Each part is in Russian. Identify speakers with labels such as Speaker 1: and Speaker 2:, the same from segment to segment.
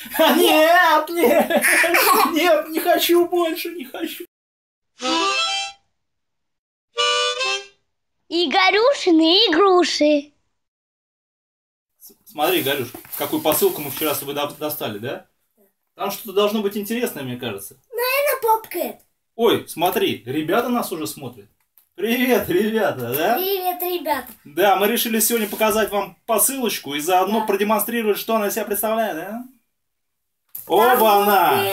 Speaker 1: Нет, нет, нет, не хочу больше, не хочу.
Speaker 2: Игорюшины игруши.
Speaker 1: Смотри, Игорюш, какую посылку мы вчера с тобой достали, да? Там что-то должно быть интересное, мне кажется.
Speaker 2: Наверное, попкэт.
Speaker 1: Ой, смотри, ребята нас уже смотрят. Привет, ребята, да?
Speaker 2: Привет, ребята.
Speaker 1: Да, мы решили сегодня показать вам посылочку и заодно продемонстрировать, что она из себя представляет, да? Оба-на!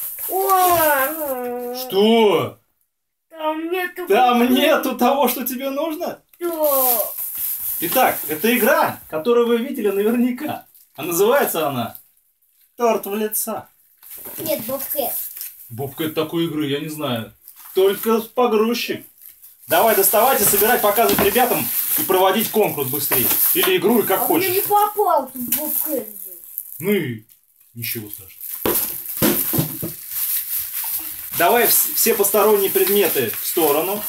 Speaker 1: Что? Там нету того, что тебе нужно? Итак, это игра, которую вы видели наверняка. А называется она «Торт в лицо».
Speaker 2: Нет, Бобкэт.
Speaker 1: Бобкэт такой игры, я не знаю. Только погрузчик. Давай доставать и собирать, показывать ребятам и проводить конкурс быстрее. Или игру, и как хочешь.
Speaker 2: Я не попал тут Бобкэт.
Speaker 1: Ну и ничего страшного. Давай все посторонние предметы в сторону.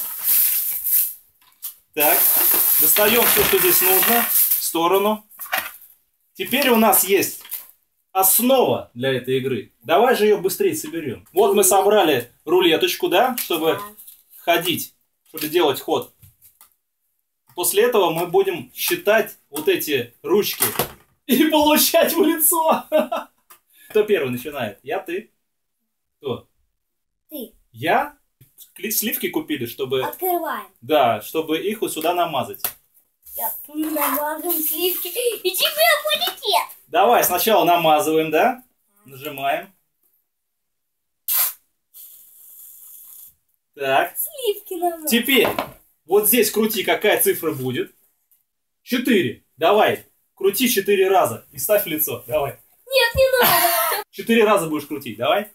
Speaker 1: Так, достаем все, что здесь нужно, в сторону. Теперь у нас есть основа для этой игры. Давай же ее быстрее соберем. Вот мы собрали рулеточку, да, чтобы ходить, чтобы делать ход. После этого мы будем считать вот эти ручки и получать в лицо. Кто первый начинает? Я, ты? Кто?
Speaker 2: Ты.
Speaker 1: Я? Сливки купили, чтобы...
Speaker 2: Открываем.
Speaker 1: Да, чтобы их вот сюда намазать.
Speaker 2: Я намазываю сливки, и тебе полетит.
Speaker 1: Давай, сначала намазываем, да? Нажимаем. Так.
Speaker 2: Сливки намазываем.
Speaker 1: Теперь, вот здесь крути, какая цифра будет. 4. Давай, крути 4 раза и ставь в лицо. Давай.
Speaker 2: Нет, не надо.
Speaker 1: 4 раза будешь крутить, давай.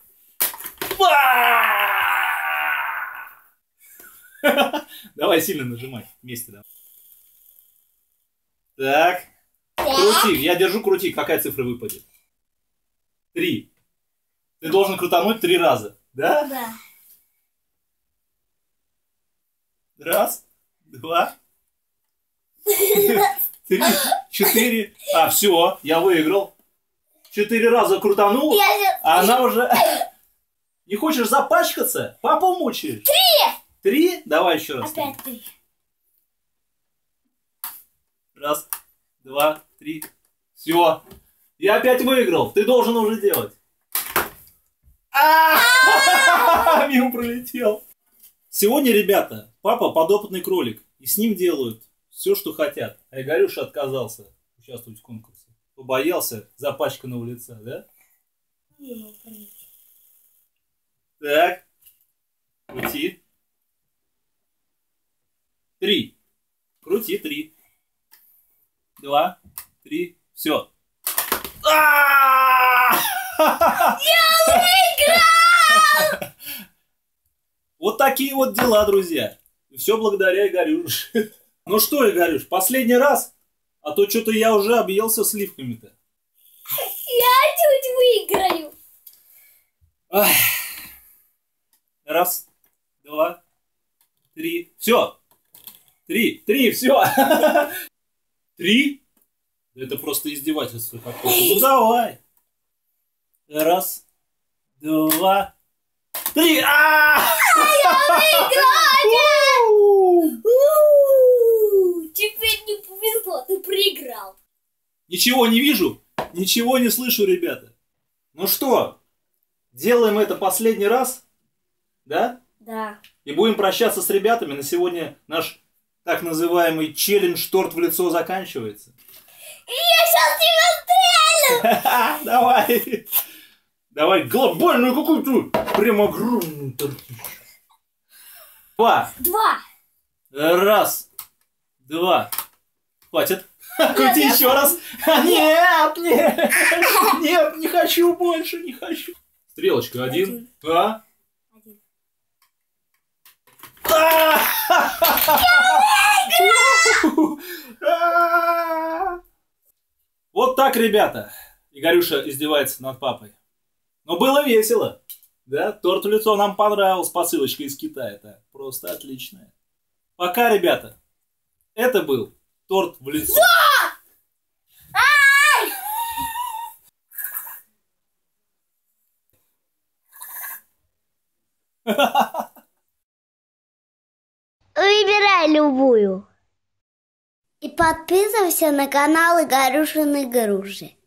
Speaker 1: Давай сильно нажимай. Вместе, давай. Так. Крути. Я держу, крути. Какая цифра выпадет? 3. Ты должен крутануть 3 раза. Да?
Speaker 2: Да.
Speaker 1: Раз, два, 3, 4. А, все, я выиграл. 4 раза крутанул, а она уже... Не хочешь запачкаться? Папу мучаешь.
Speaker 2: 3.
Speaker 1: 3? Давай еще раз.
Speaker 2: Опять 3.
Speaker 1: Раз, два, 3. Все. Я опять выиграл. Ты должен уже делать. Мимо пролетел. Сегодня, ребята, папа подопытный кролик. И с ним делают все, что хотят. А Игорюша отказался участвовать в конкурсе. Побоялся запачканного лица, да? Так. Крути. 3. Крути 3. 2, 3. Все.
Speaker 2: Я выиграл!
Speaker 1: Вот такие вот дела, друзья. И все благодаря Игорюше. Ну что, Игорюш, последний раз? А то что-то я уже объелся сливками-то.
Speaker 2: Я чуть выиграю.
Speaker 1: Ах. Раз, два, 3. Все. 3, все. 3? Это просто издевательство какое-то. Ну давай. Раз, два, 3.
Speaker 2: Я выиграл! Теперь не повезло, ты проиграл.
Speaker 1: Ничего не вижу, ничего не слышу, ребята. Ну что, делаем это последний раз? Да?
Speaker 2: Да.
Speaker 1: И будем прощаться с ребятами. На сегодня наш так называемый челлендж «Торт в лицо» заканчивается.
Speaker 2: И я сейчас тебя стрелю!
Speaker 1: Давай. Давай глобальную какую-то, прям огромную тортищу. 2.
Speaker 2: 2.
Speaker 1: Раз, 2. Хватит. Крути еще раз. Нет, нет, нет, не хочу больше, не хочу. Стрелочка 1, 2. Вот так, ребята. Игорюша издевается над папой. Но было весело. Да, торт в лицо нам понравился, посылочка из Китая. Это просто отличная. Пока, ребята. Это был торт в лицо.
Speaker 2: Выбирай любую. И подписывайся на канал Игорюшины Груши.